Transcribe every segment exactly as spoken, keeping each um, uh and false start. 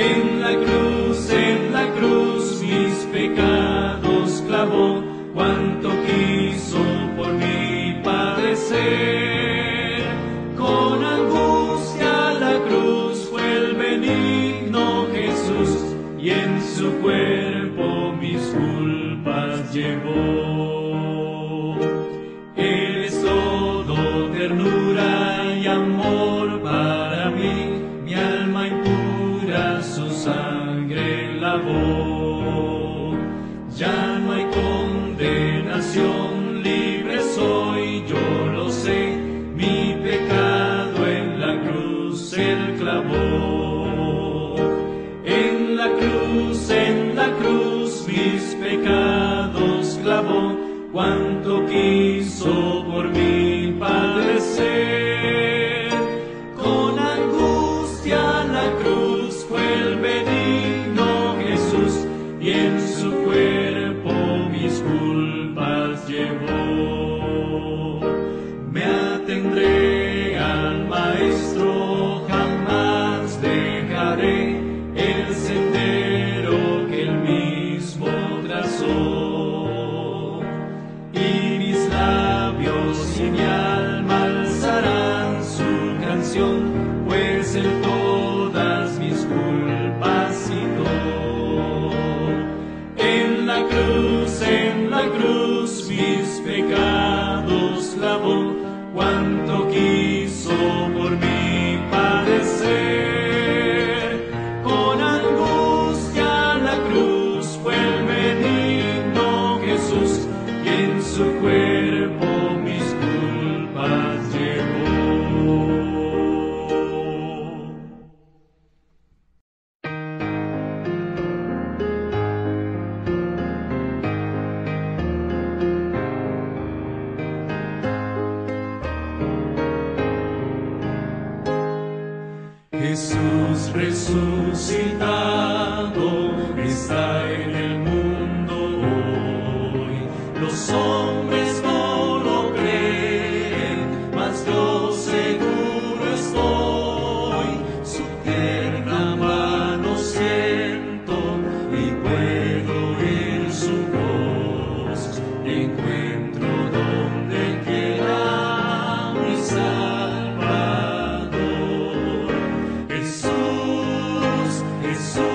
En la cruz, en la cruz mis pecados clavó, cuánto quiso por mí padecer. Con angustia la cruz fue el benigno Jesús, y en su cuerpo mis culpas llevó. Él es todo ternura y amor para mí, mi alma impura su sangre lavó. Ya no hay condenación, libre soy, yo lo sé, mi pecado en la cruz él clavó. En la cruz, en la cruz mis pecados clavó, cuánto quiso por mí padecer. Con angustia la cruz fue el benigno Jesús, y en su cuerpo mis culpas llevó. Me atendré al Maestro, jamás dejaré el sendero que él mismo trazó. Y mis labios y mi alma alzarán su canción, pues él todas mis culpas quitó. En la cruz, en la cruz mis pecados clavó, cuánto quiso por mí padecer. Con angustia la cruz fue el benigno Jesús, y en su cuerpo mis culpas llevó. Jesús resucitado está en el mundo hoy. Los hombres no lo creen, mas yo seguro estoy. Su tierna mano siento y puedo oír su voz. Encuentro donde quiera mi Salvador. Jesús, Jesús.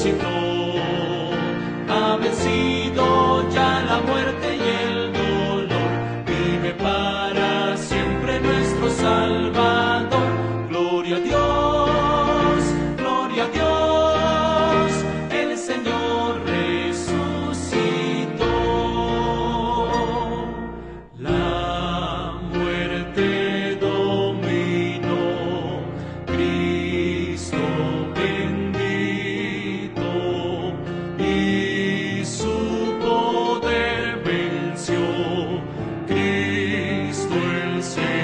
resucitó, ha vencido ya la muerte y el dolor, vive para siempre nuestro Salvador. Gloria a Dios, gloria a Dios, el Señor resucitó. La muerte dominó, Cristo bendito, y su poder venció, Cristo el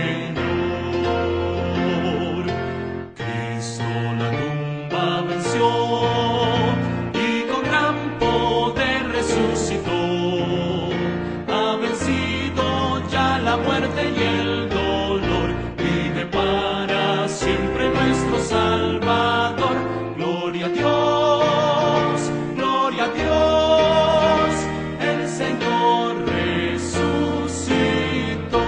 Señor. Cristo la tumba venció y con gran poder resucitó, ha vencido ya la muerte y el dolor, vive para siempre nuestro Salvador. Gloria a Dios, gloria a Dios, el Señor resucitó.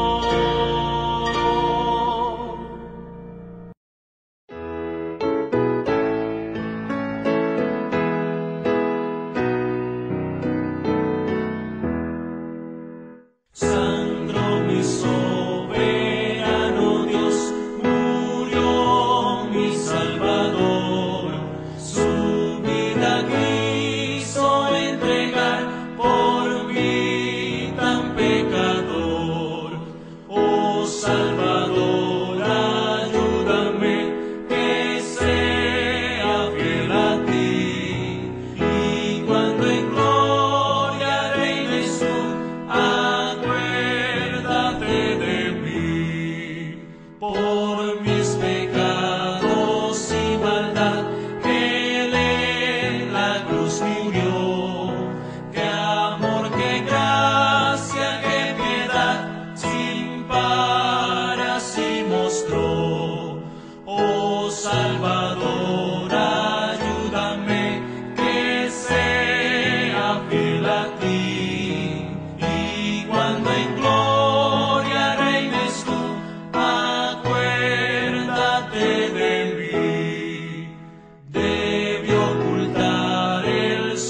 Santo mi soberano Dios, murió mi Salvador, su vida quiso entregar por mí tan pecador. Oh Salvador, ayúdame que sea fiel a ti, y cuando en gloria reines tú, acuérdate de mí. Por mis pecados y maldad, que Él en la cruz murió. Qué amor, qué gracia, qué piedad, sin par así mostró. Oh Salvador, ayúdame que sea fiel a ti, y cuando en gloria reines tú, acuérdate de mí. Debe ocultar el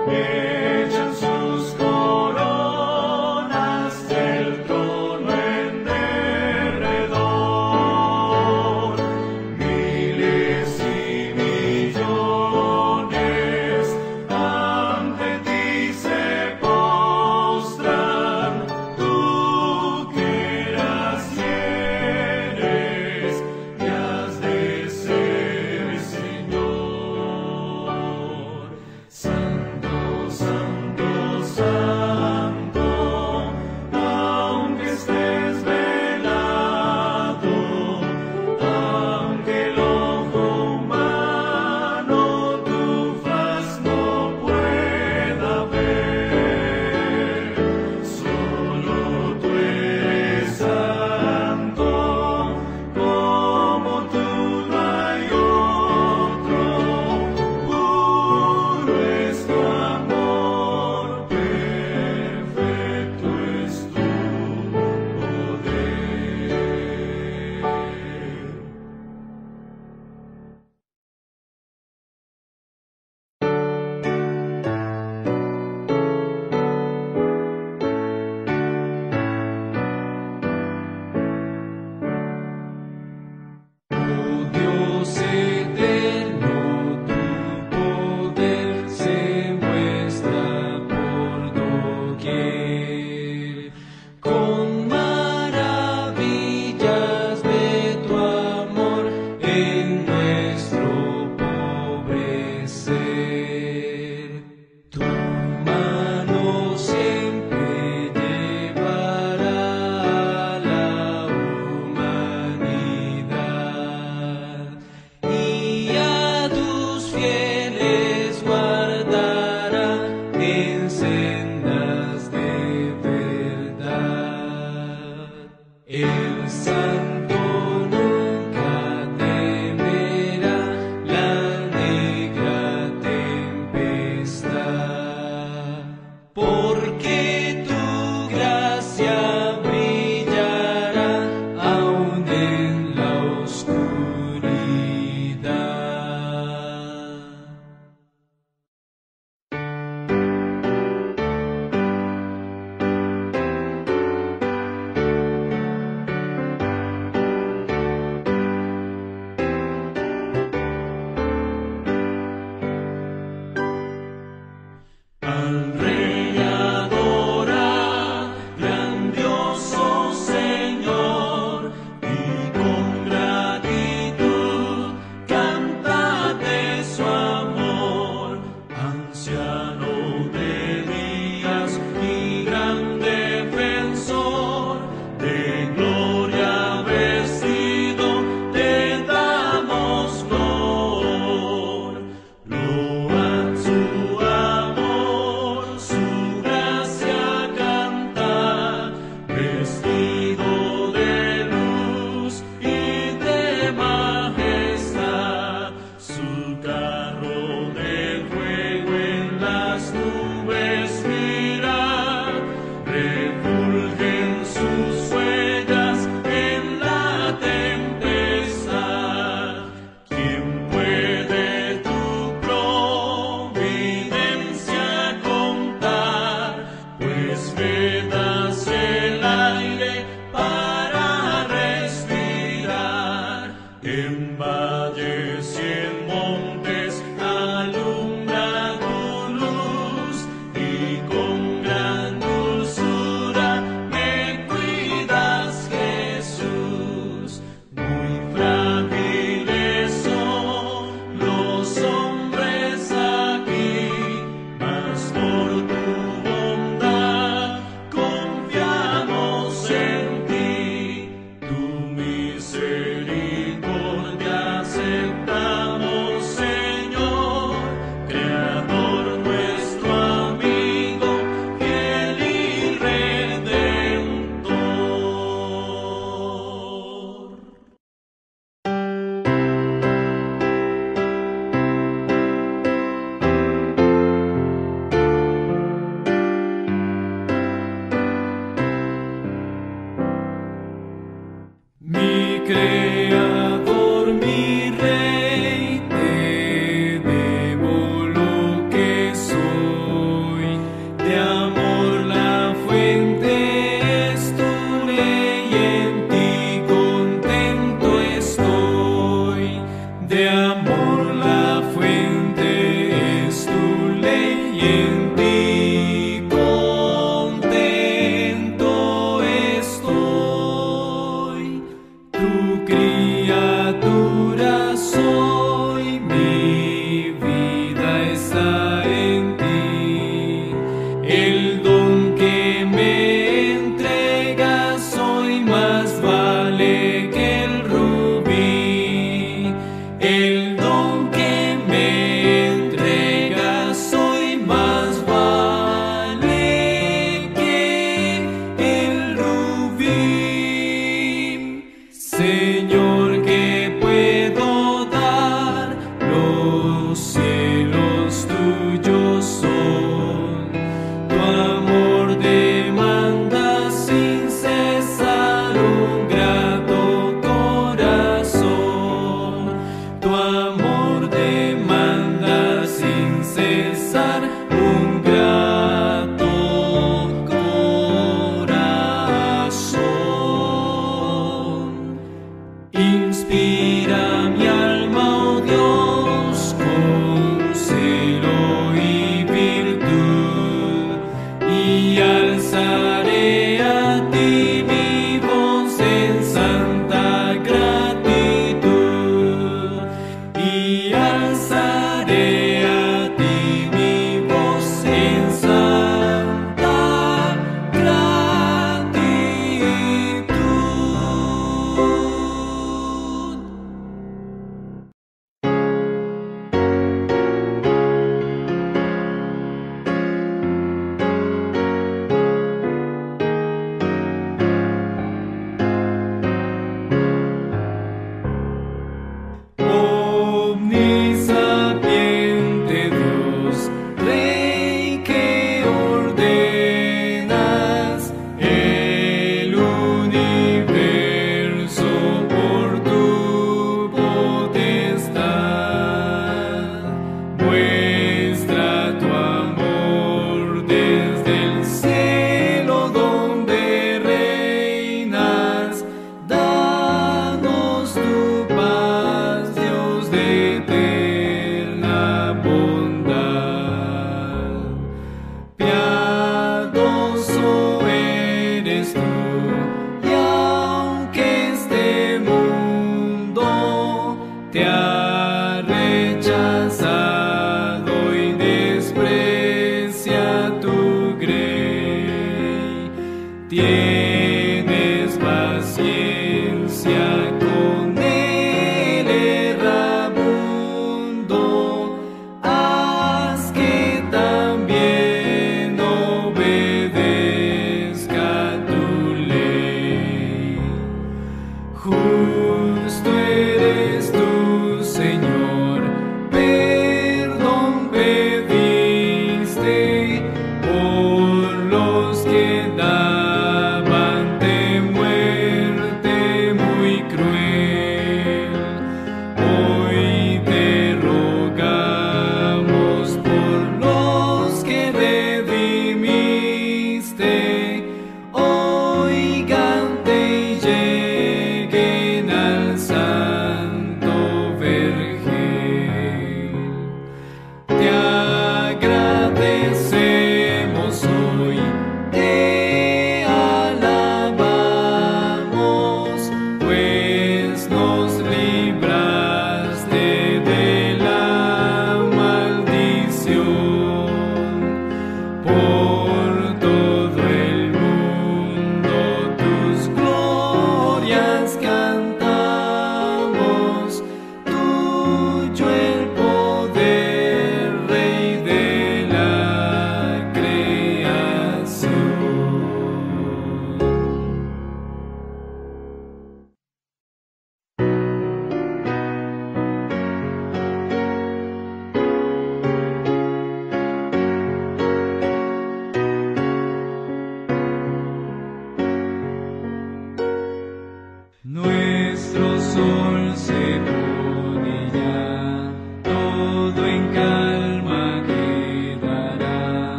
echan sus coronas del trono en derredor. Miles y millones ante ti se postran, tú que eras y eres y has de ser Señor. Santo, Santo,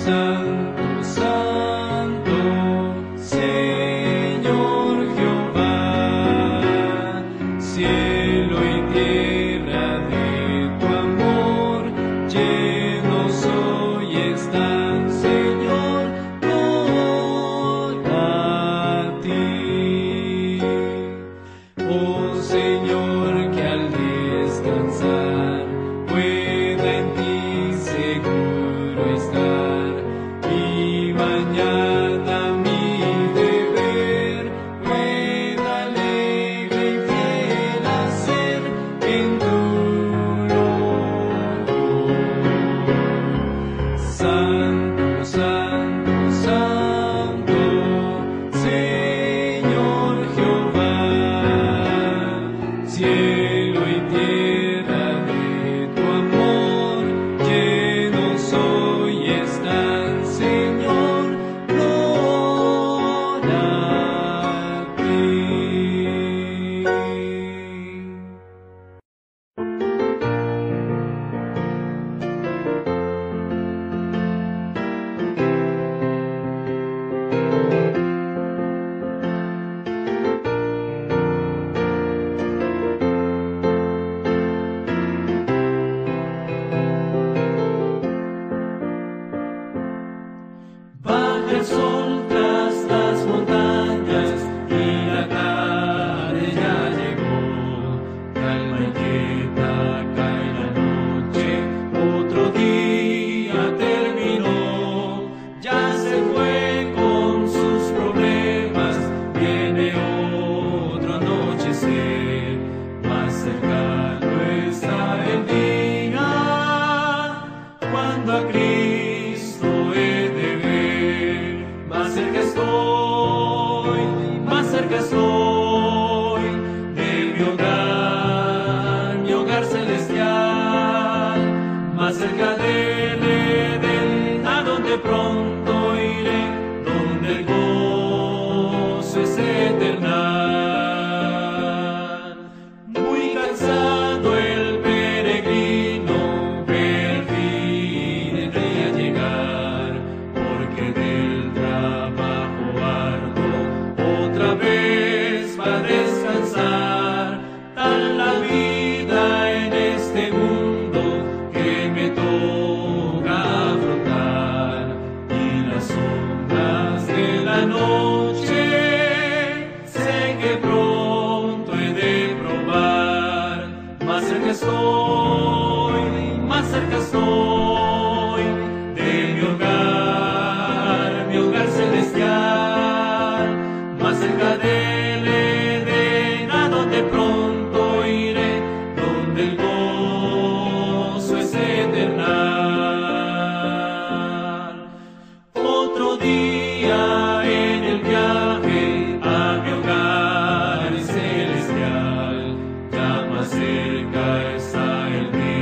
Cerca está el día.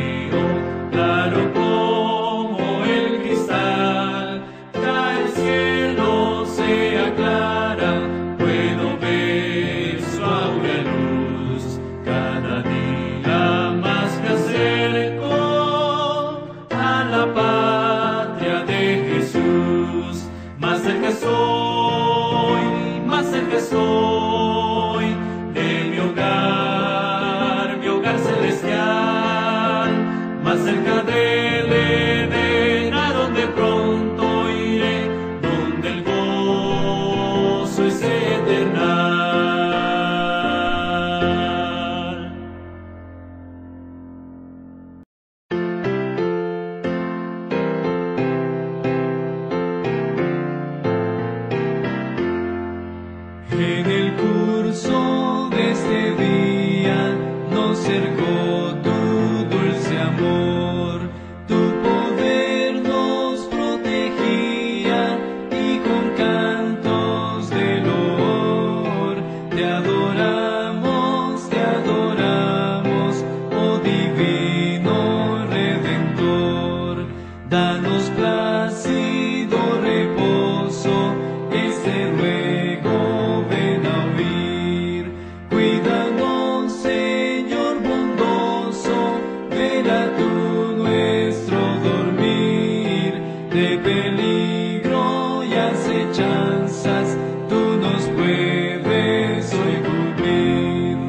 peligro y acechanzas, tú nos puedes hoy cubrir.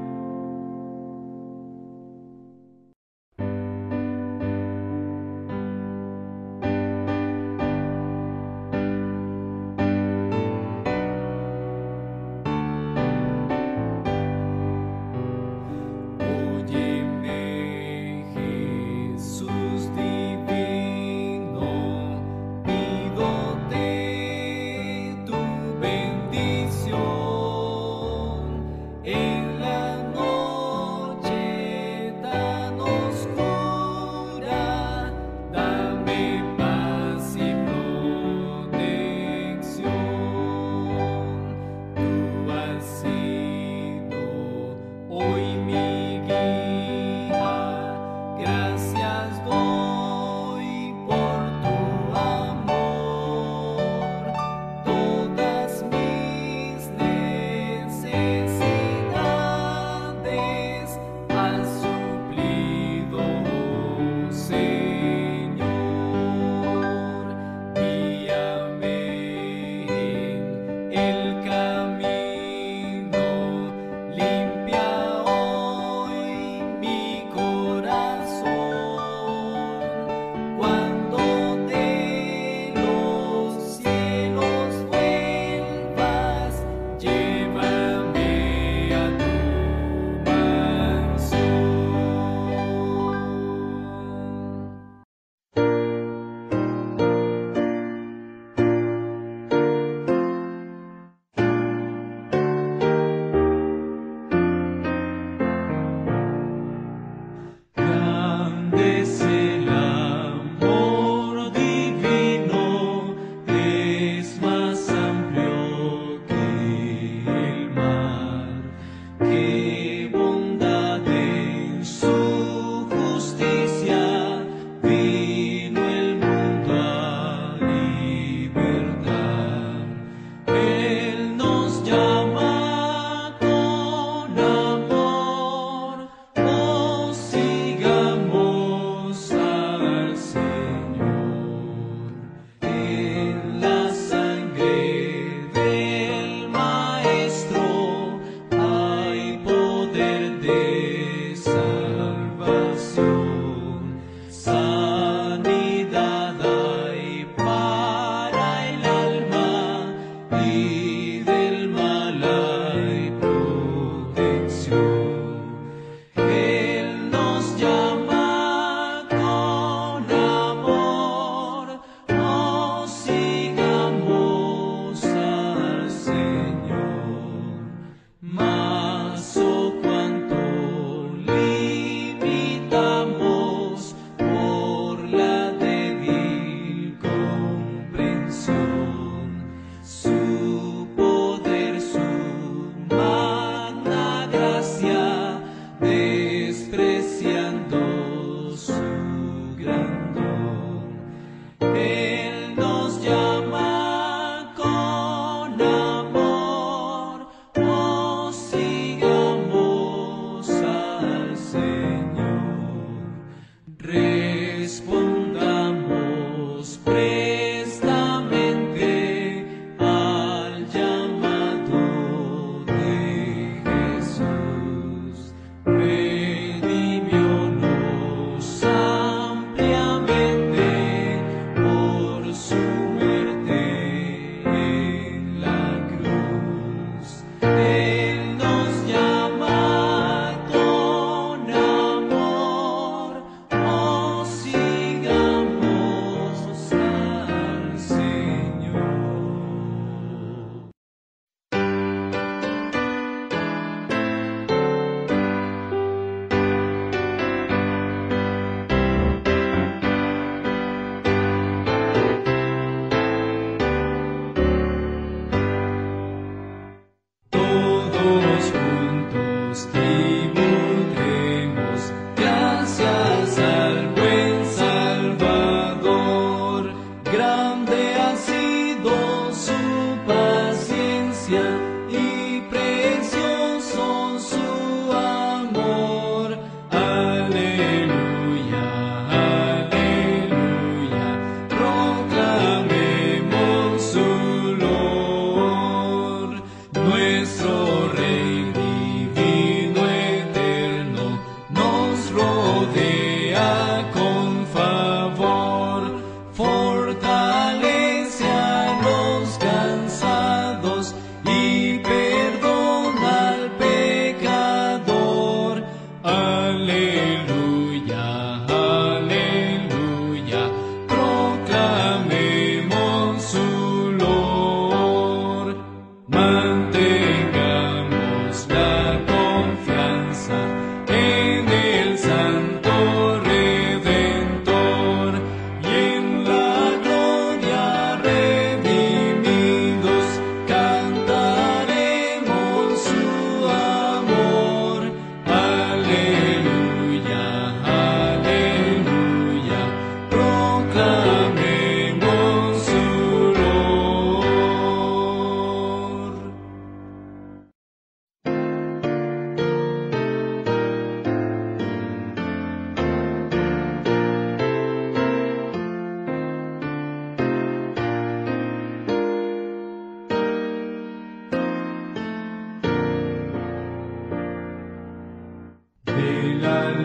Óyeme, Jesús divino, pídote tu bendición.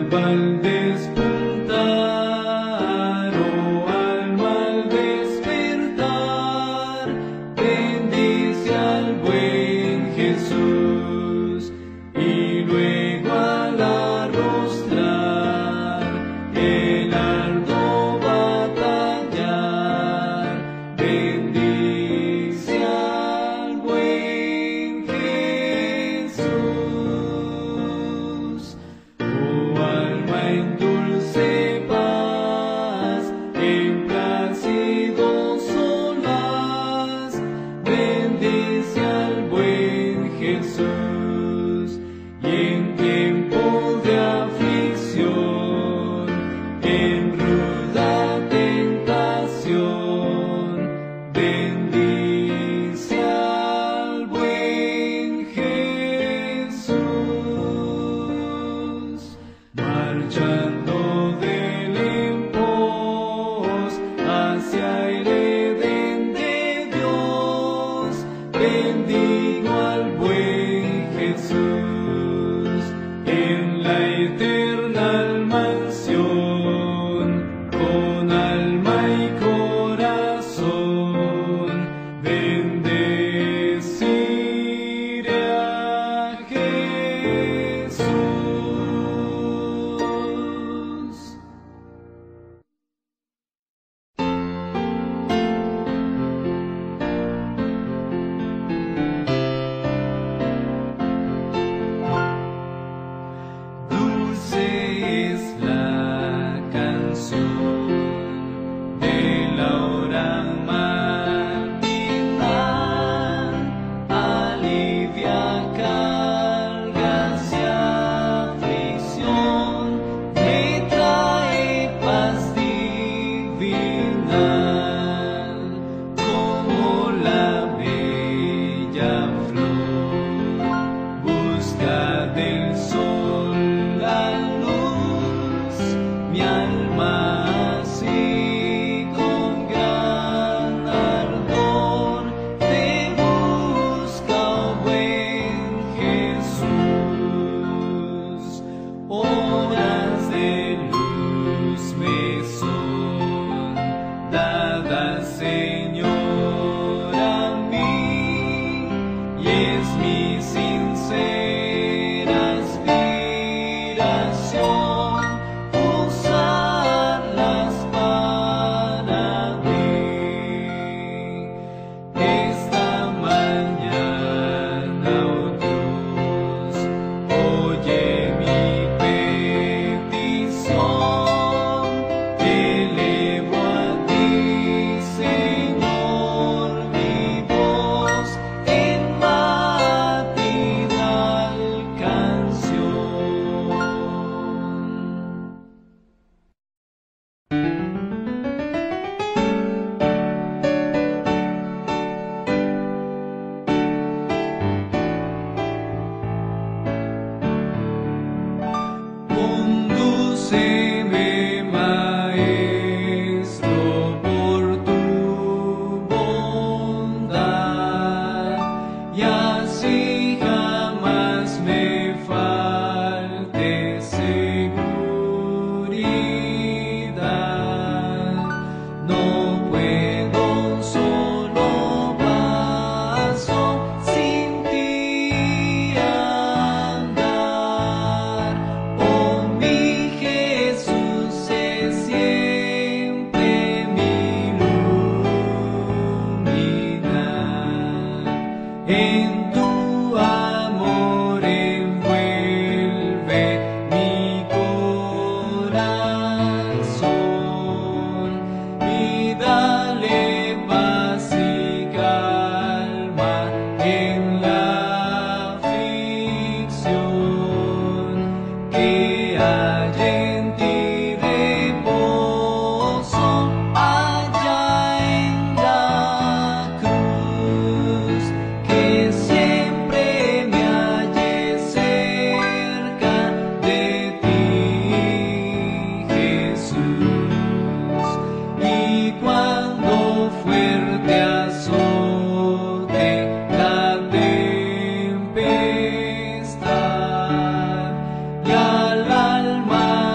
al alma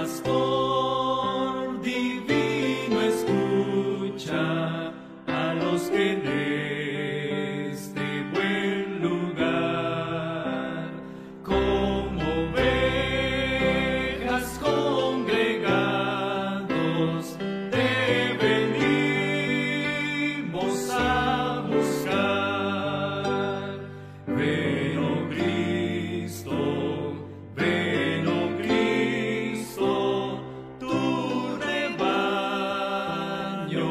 pastor divino, escucha a los que en este buen lugar, como ovejas congregados, te venimos a buscar. Ven, oh Cristo, ven, oh Cristo, tu rebaño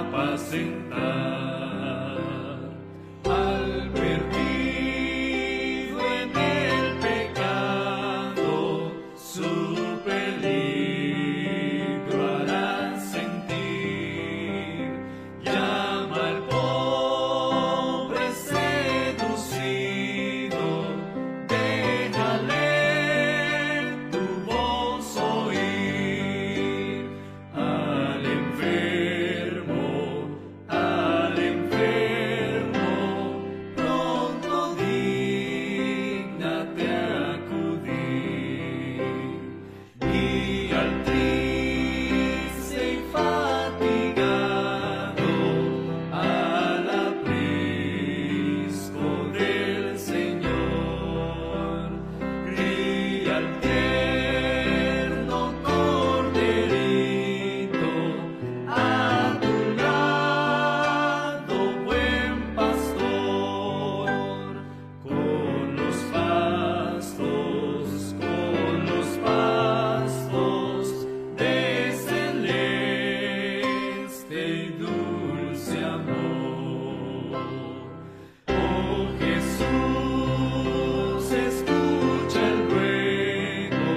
apacentar. Al perdido en el pecado, su peligro hará sentir. Llama al pobre seducido, déjale tu voz oír. Al enfermo, al enfermo, pronto dígnate acudir. Y al triste y fatigado, al aprisco del Señor. Cría al tierno corderito, a tu lado, buen pastor, con los pastos, con los pastos de celeste y dulce amor. Oh Jesús, escucha el ruego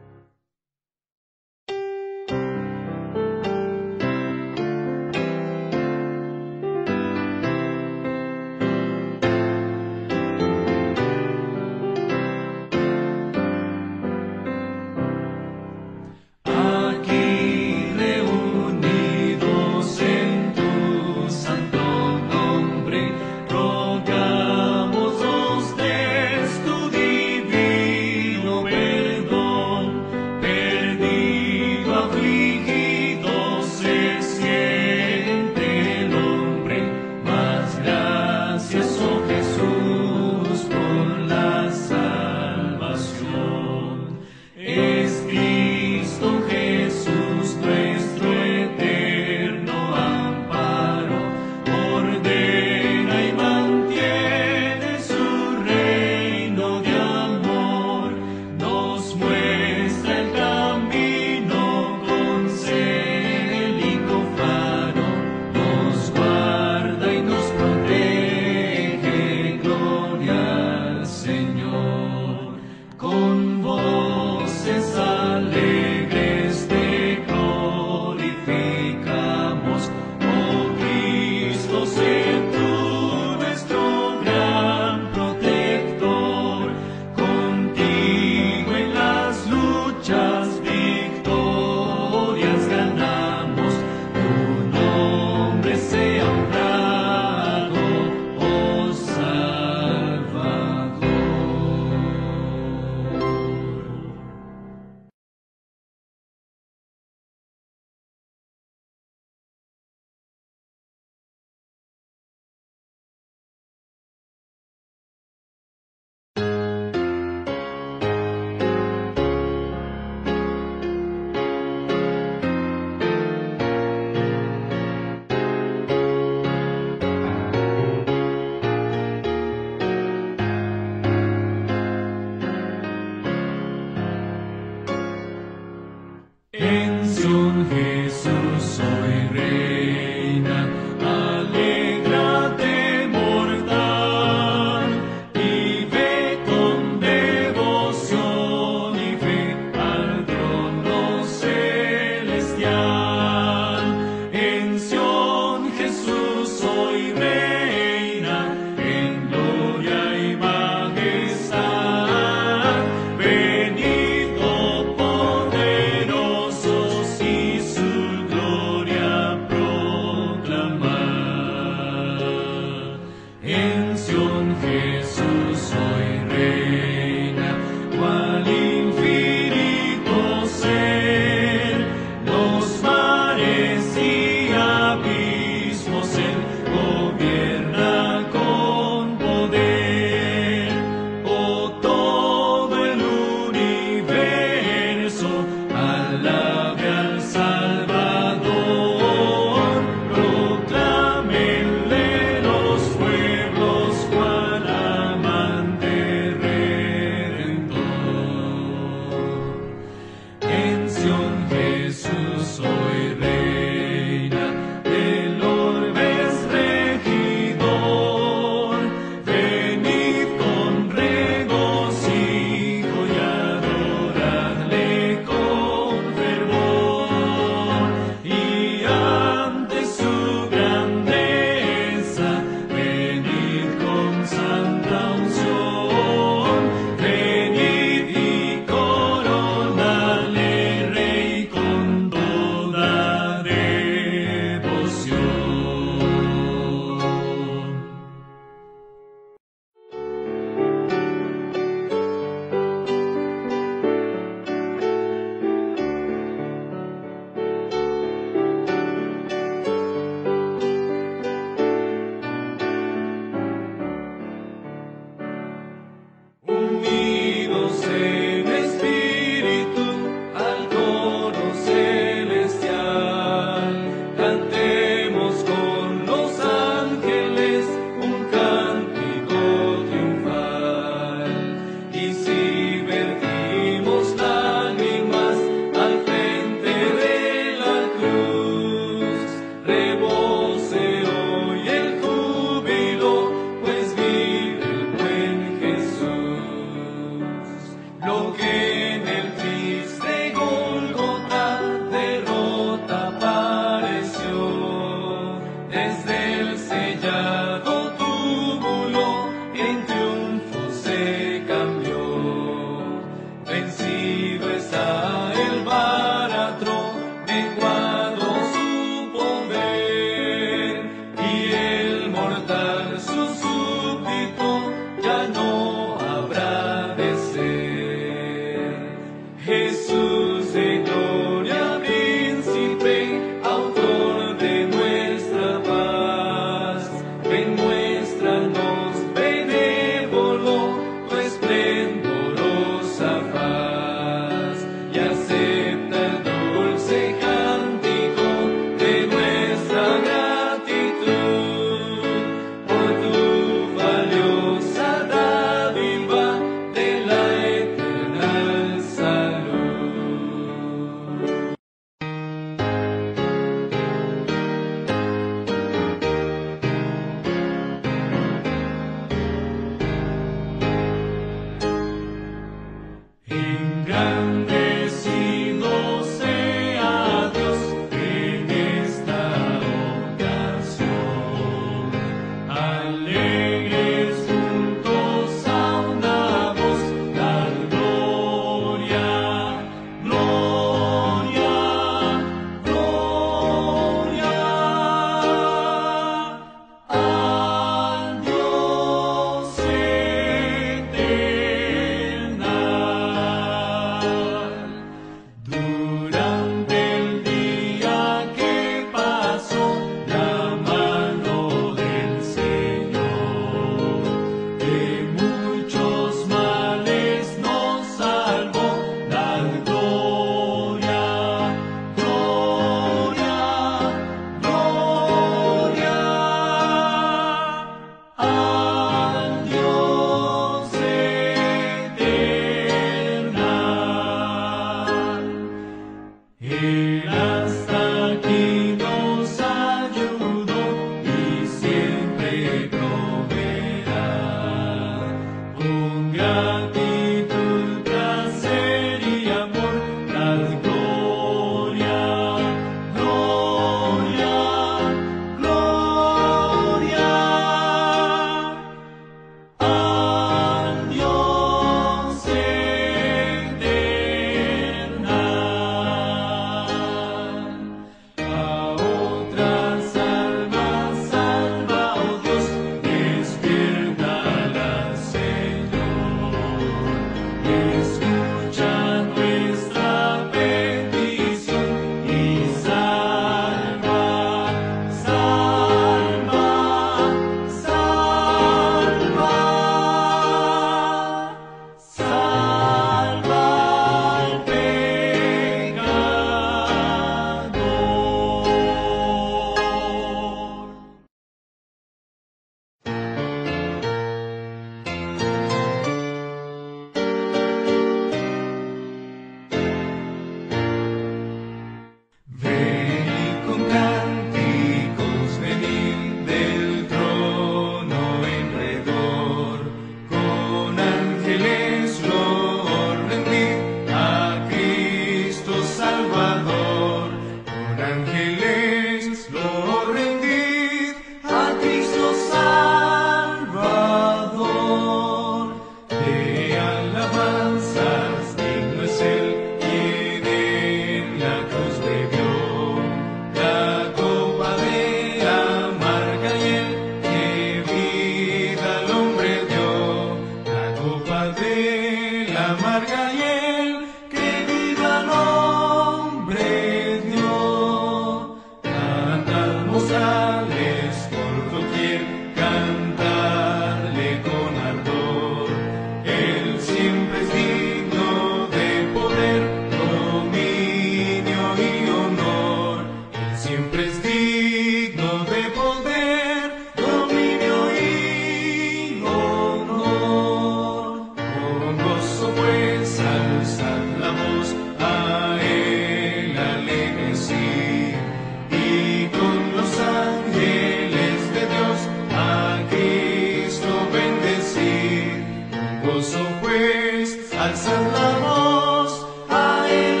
glorioso juez, alzad la voz, a él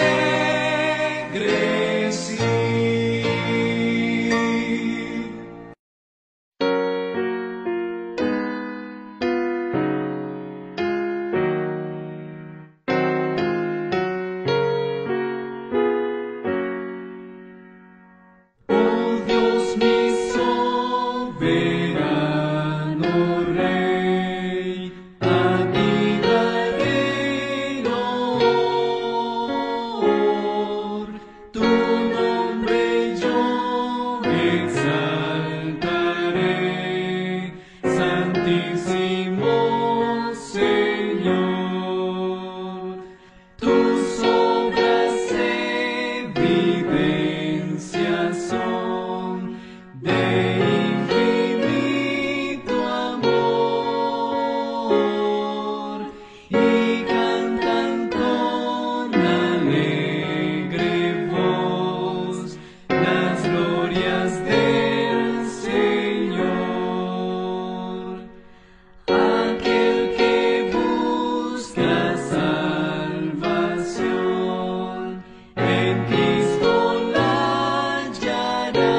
alegre sí. Oh Dios mi soberano Rey, a ti daré honor, tu nombre yo exaltaré, Santísimo Señor. Tus obras evidencias son de infinito amor, y cantan con alegre voz las glorias del Señor. Aquel que busca salvación, en Cristo la hallará.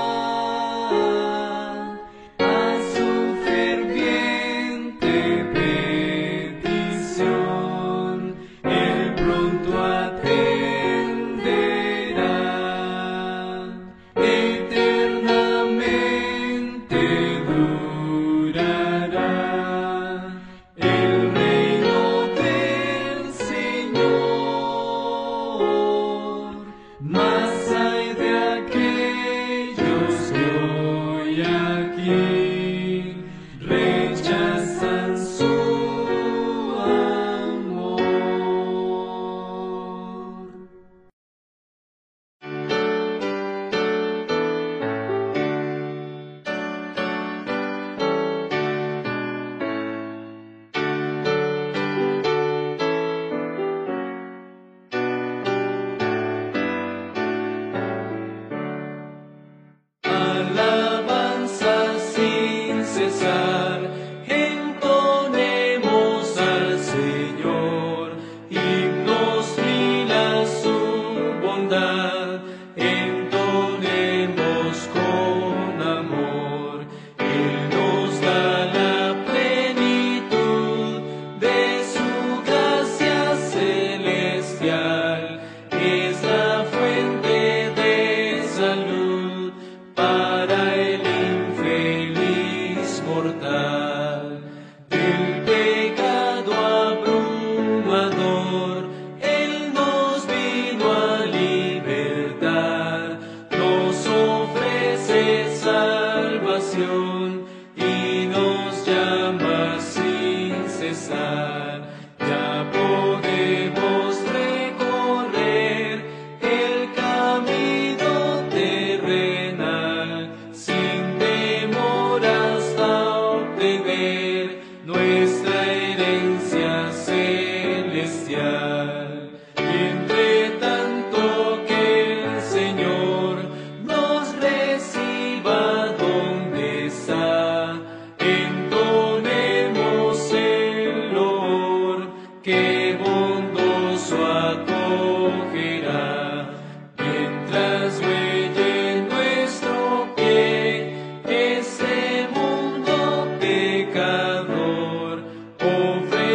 A su ferviente petición, Él pronto atenderá. Eternamente durará el reino del Señor. Mas hay de aquellos que hoy aquí rechazan su amor. Alabanza sin cesar, entonemos al Señor, himnos mil a su bondad, entonemos con amor. Él nos da la plenitud de su gracia celestial, es la fuente de salud para el infeliz mortal. Del pecado abrumador, Él nos vino a libertar, nos ofrece salvación y nos llama sin cesar. Ya podemos recorrer el camino terrenal sin temor hasta obtener nuestra herencia celestial. Y entre tanto que el Señor nos reciba donde está, entonemos el loor que bondoso acogerá. Mientras huelle nuestro pie ese mundo pecador, ofre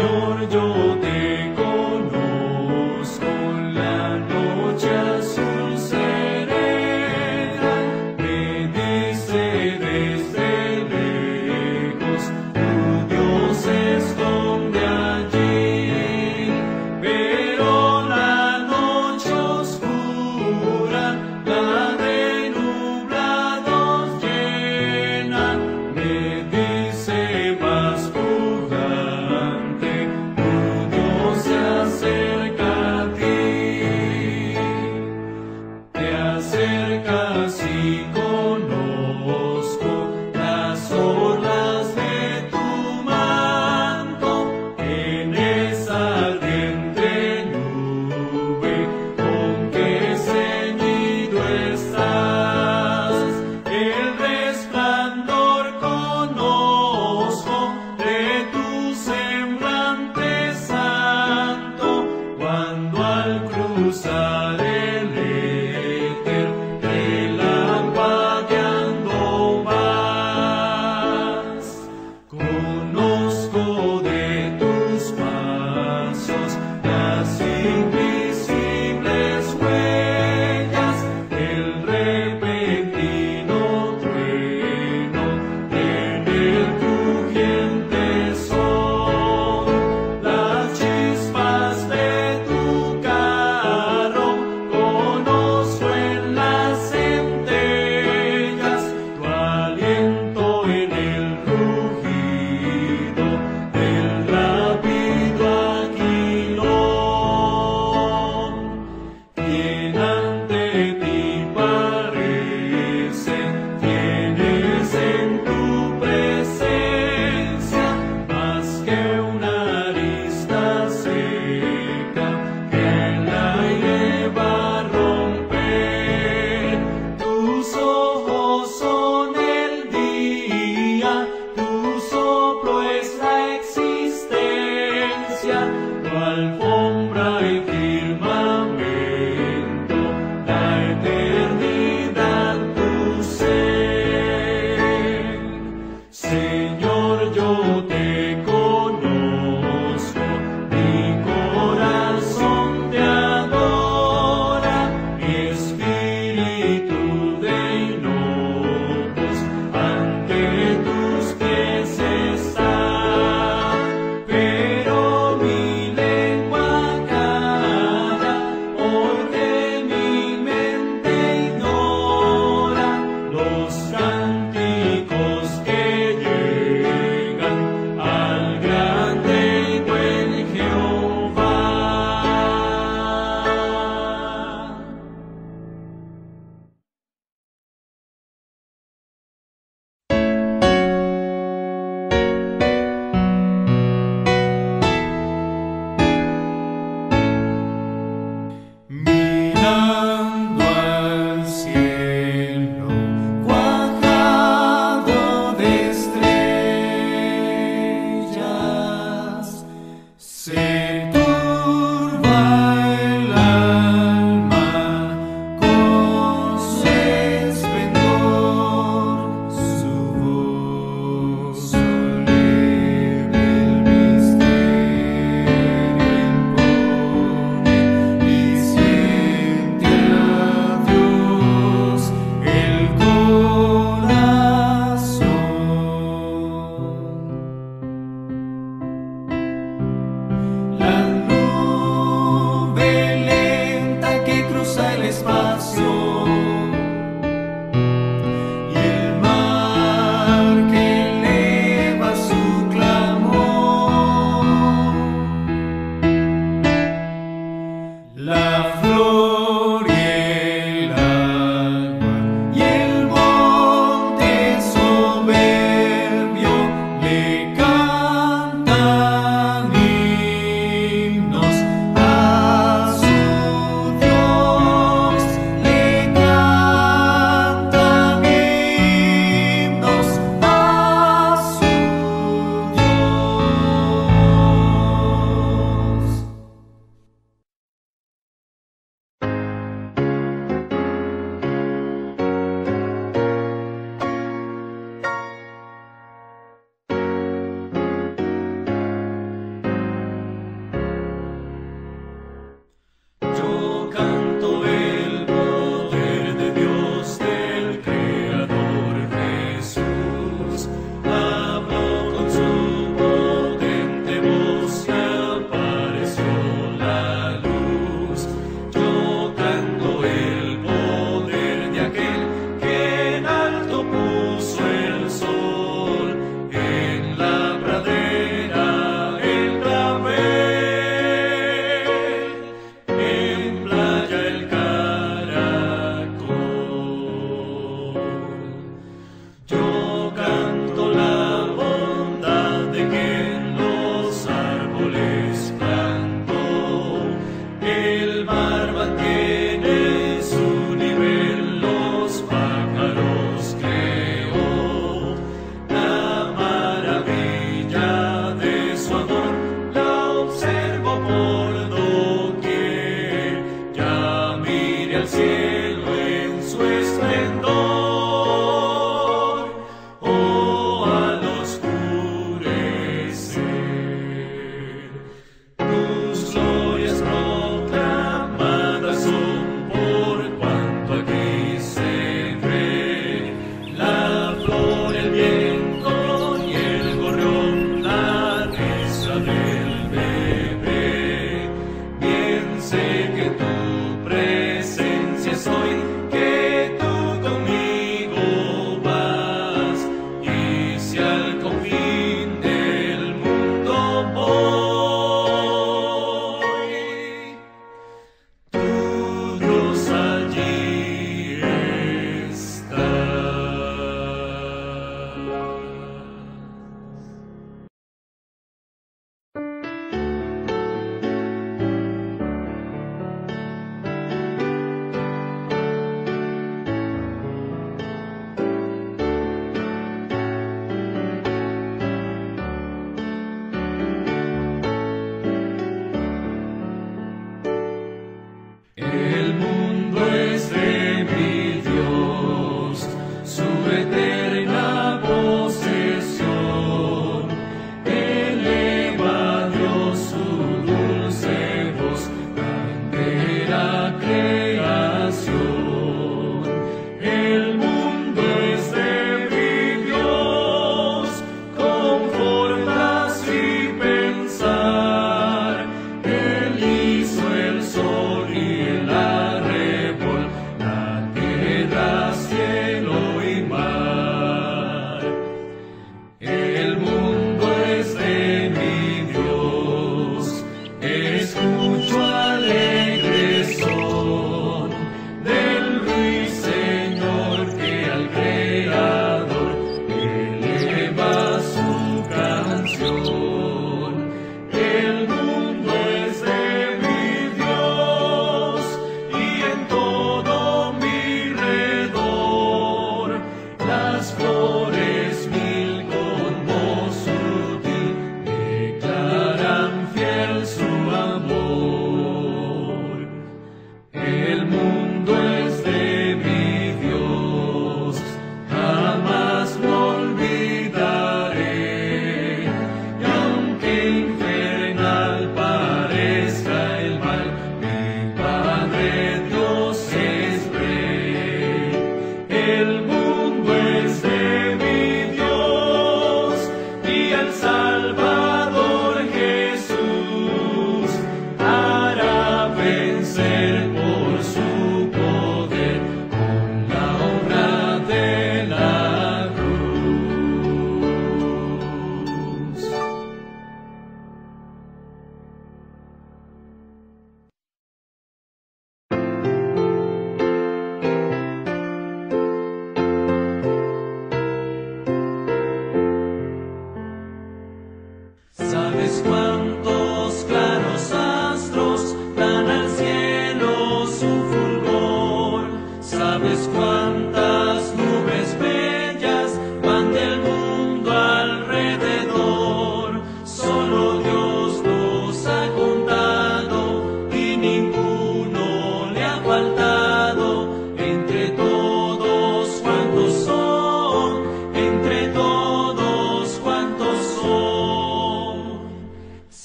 Señor, yo te conozco, la noche azul serena me dice desde lejos, tu Dios se esconde allí, pero la noche oscura, la de nublados llena, me dice más pujante, tu Dios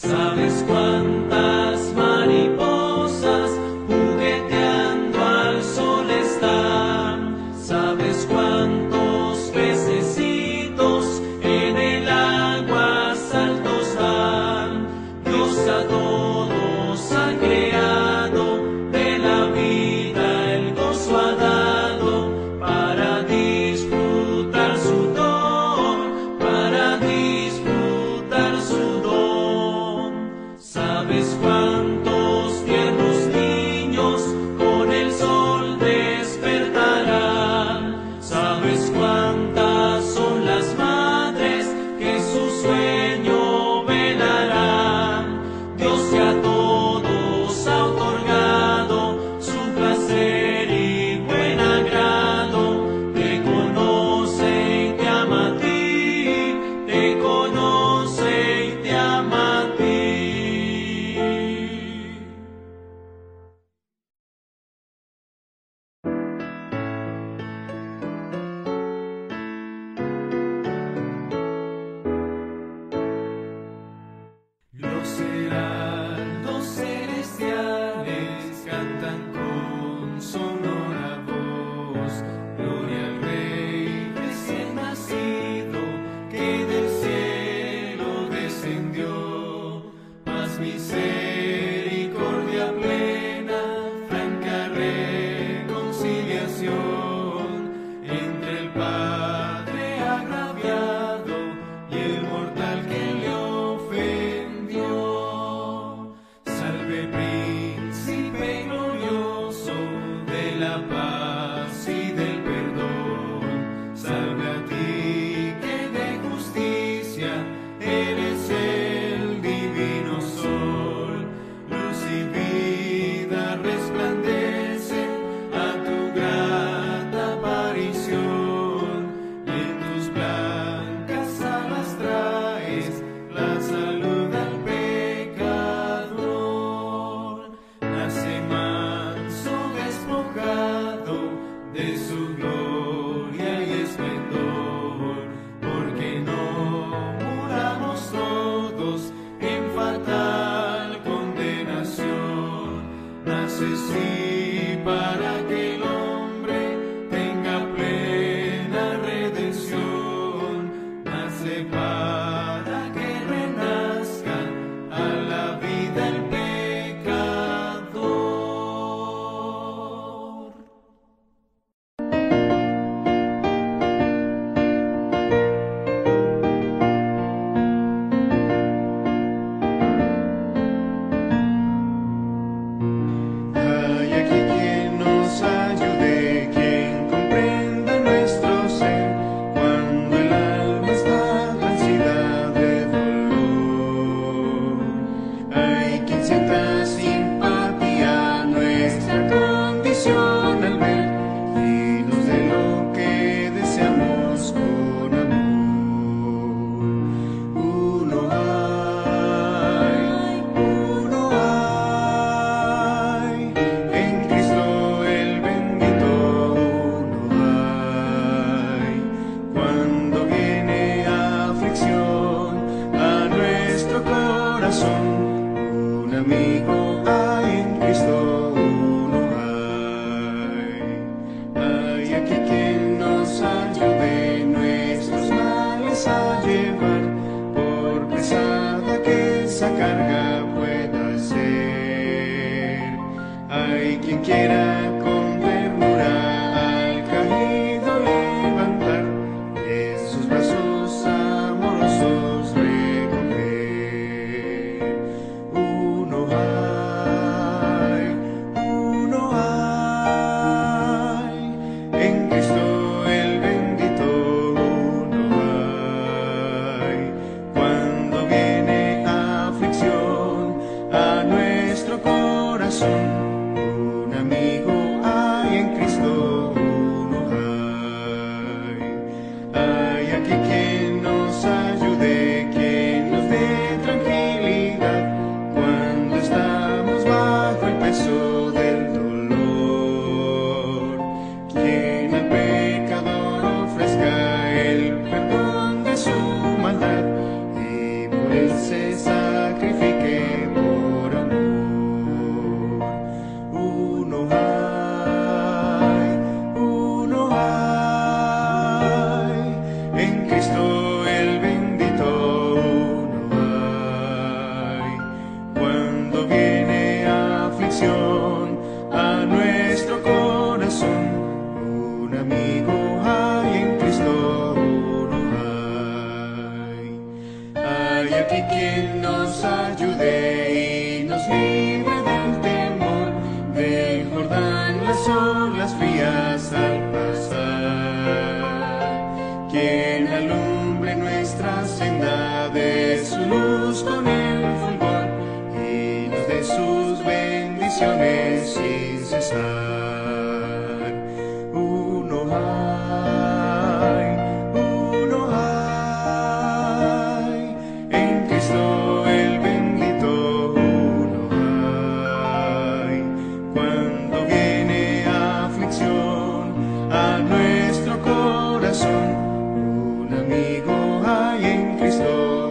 ¿Sabes cuántas mariposas jugueteando al sol están? ¿Sabes cuántos pececitos en el agua saltos dan? Dios a todos ha creado, de la vida el gozo ha dado, para disfrutar su don, para disfrutar su don. ¿Sabes cuántos tiernos niños con el sol despertarán? ¿Sabes cuántas son las madres que su sueño velarán? Dios te a todos ha otorgado su placer y buen agrado. Te conoce y te ama a ti, te conoce y te ama a ti. Los heraldos celestiales cantan con sonora voz, gloria al Rey recién nacido que del cielo descendió. Paz, misericordia plena, franca reconciliación entre el Padre agraviado y el mortal que le ofendió. Salve, príncipe glorioso de la paz y del perdón. Salve a ti que de justicia eres el divino sol. Luz y vida resplandecen a tu grata aparición, y en tus blancas alas traes la salud al pecador. Nace manso despojado de su gloria y esplendor, porque no muramos todos en fatal condenación. Nace sí para que el hombre tenga plena redención. Nace para que renazca a la vida el pecador. Hay aquí quien nos ayude, quien comprenda nuestro ser, cuando el alma está vencida de dolor. Hay quien sienta simpatía nuestra condición al ver, llenos de lo que deseamos con amor. Uno hay, uno hay, en Cristo el bendito uno hay. Cuando viene aflicción a nuestro corazón, un amigo hay, en Cristo uno hay. Hay aquí quien nos ayude nuestros males a llevar, por pesada que esa carga pueda ser. Hay quien quiera con ternura al caído levantar, de sus brazos amorosos recoger. Uno hay. confesar. Uno hay, uno hay, en Cristo el bendito uno hay. Cuando viene aflicción a nuestro corazón, un amigo hay en Cristo.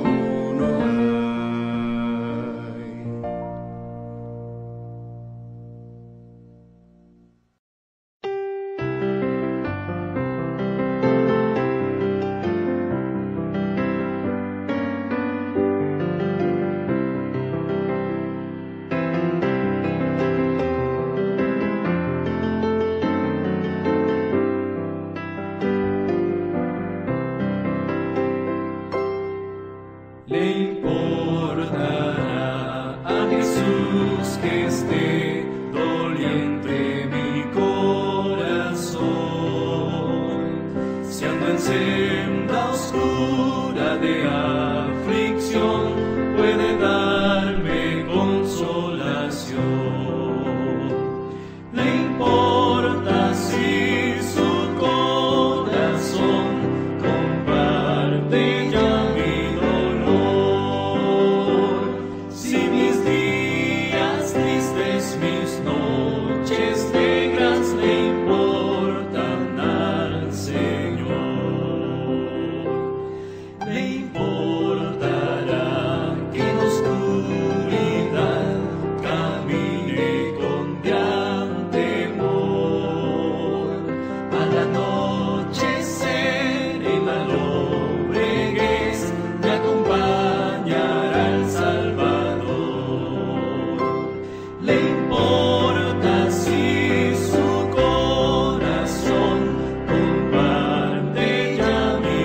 Le importará a Jesús que esté doliente mi corazón, si ando en senda oscura de aflicción, puede darme consolación. Le importa si su corazón comparte ya mi dolor, si mis días tristes, mis noches negras le importan al Señor. Le importará que en oscuridad camine con gran temor, al anochecer en la lobreguez me acompañará el Salvador. Le importa si su corazón comparte ya mi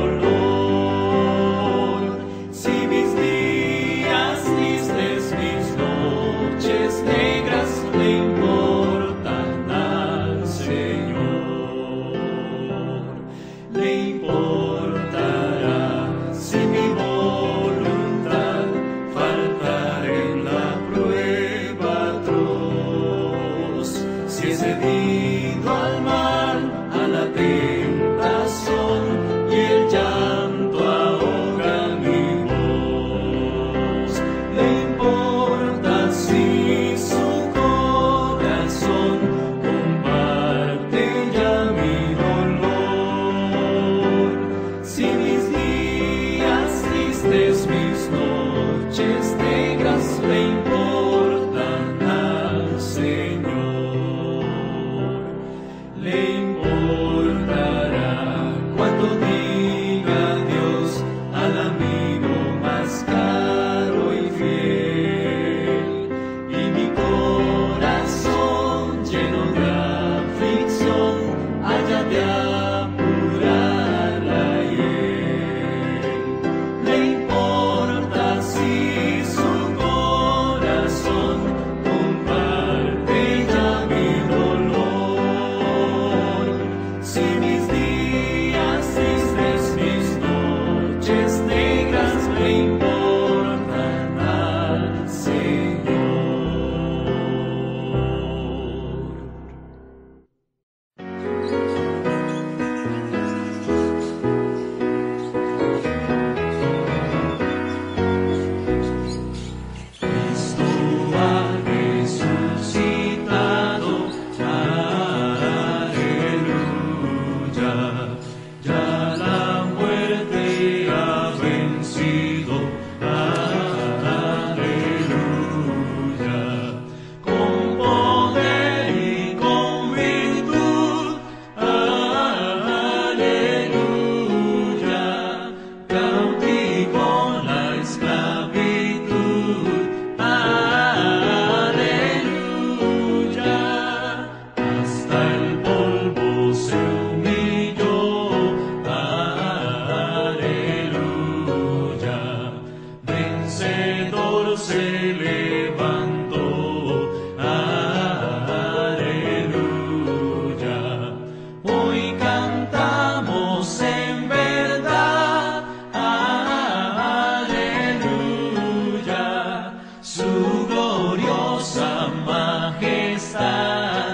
dolor, si mis días tristes, mis noches negras le importan al Señor. Le importará si mi voluntad faltar en la prueba atroz, si he cedido al mal, a la tentación y el llanto ahoga mi voz. Le importa si su corazón comparte ya mi dolor, si mis días tristes, mis noches negras le importan al Señor. Le importará cuando diga adiós al amigo más caro y fiel, y mi corazón lleno de aflicción haya de apurar la hiel. Le importa si su corazón comparte ya mi dolor, si mis días tristes, mis noches negras le importan al Señor. Cristo ha resucitado, aleluya, ya la muerte ha vencido, aleluya, con poder y con virtud, aleluya, cautivó la esclavitud, aleluya, hasta el polvo se humilló, aleluya, vencedor se levantó, aleluya. Hoy cantamos en verdad, aleluya, su gloriosa majestad,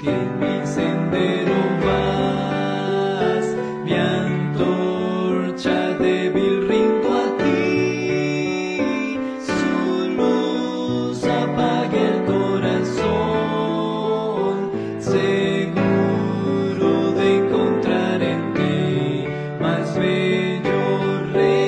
que en mi sendero vas, mi antorcha débil rindo a ti, su luz apaga el corazón, seguro de encontrar en ti más bello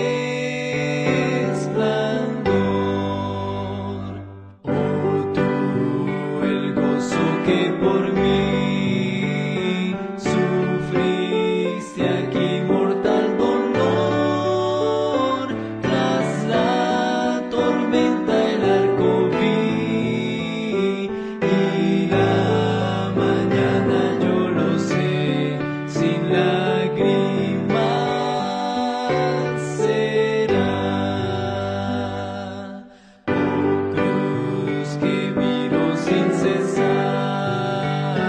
resplandor. Oh, tú, el gozo que por mí sufriste aquí, mortal dolor, tras la tormenta el arco vi, y la mañana yo lo sé, sin lágrimas será. Oh, cruz que miro sin cesar,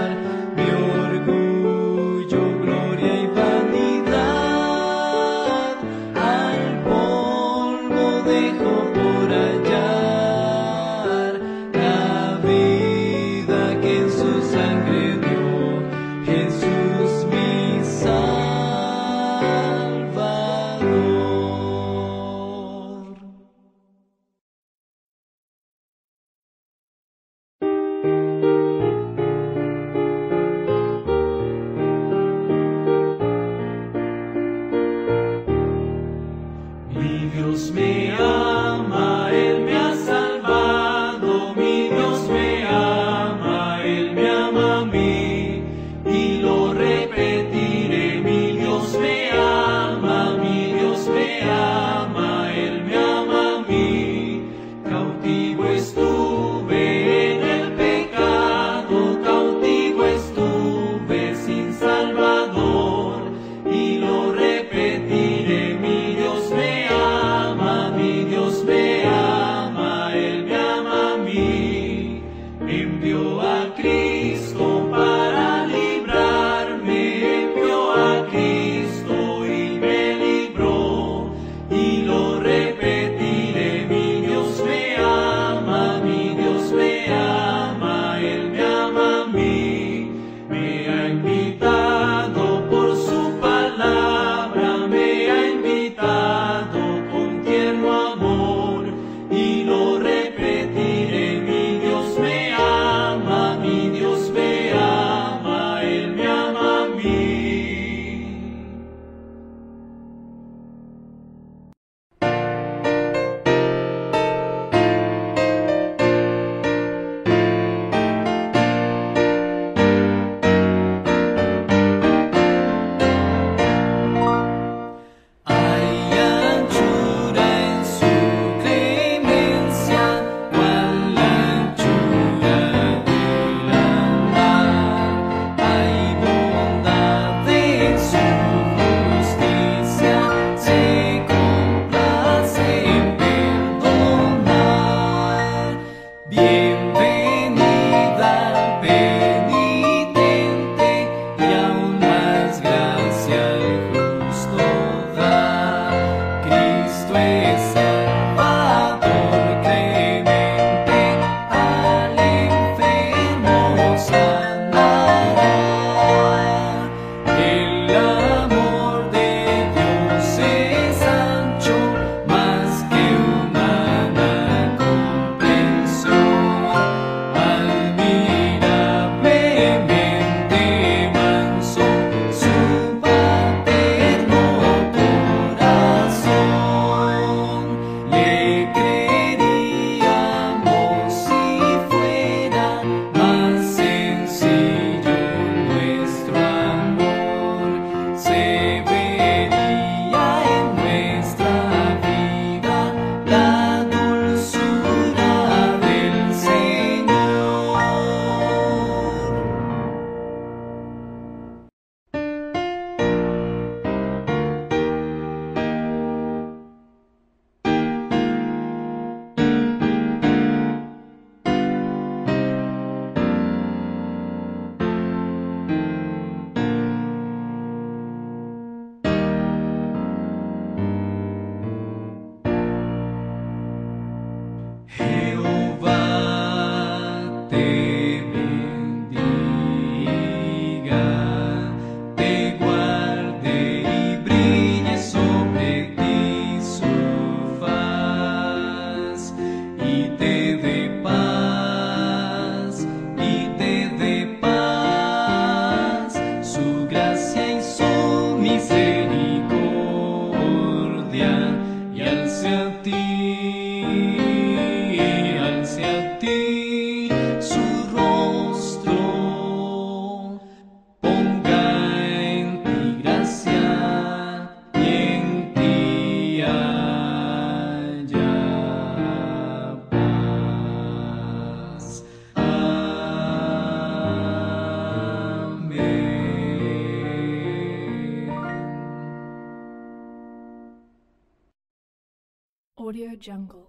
Audio Jungle.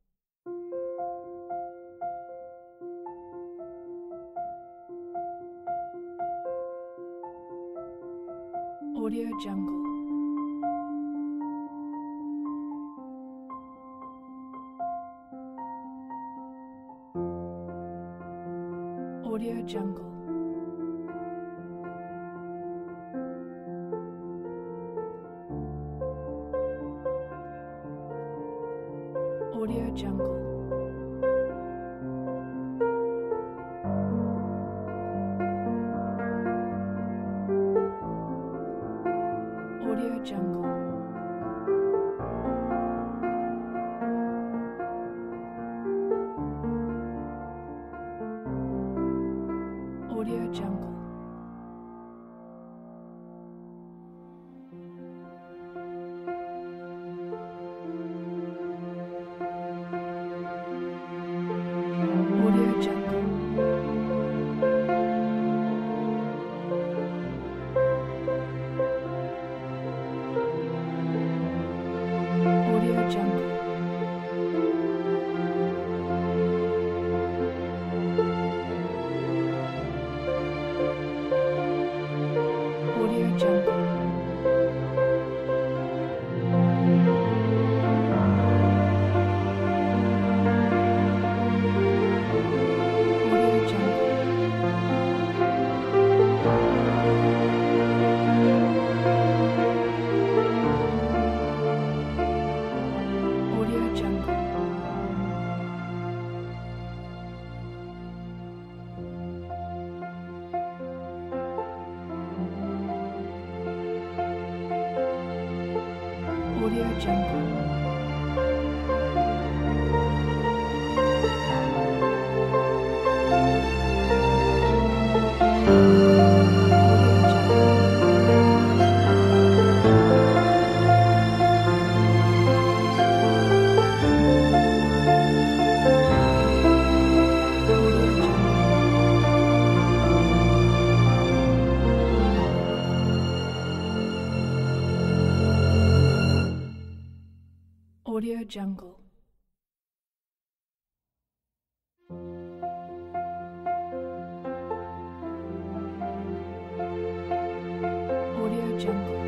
Audio Jungle. Audio Jungle. Audio Jungle. Audio Jungle. Audio Jungle. Audio Jungle. Audio Jungle. Audio Jungle. Audio Jungle. Audio Jungle. Audio Jungle. Audio Jungle. Audio Jungle.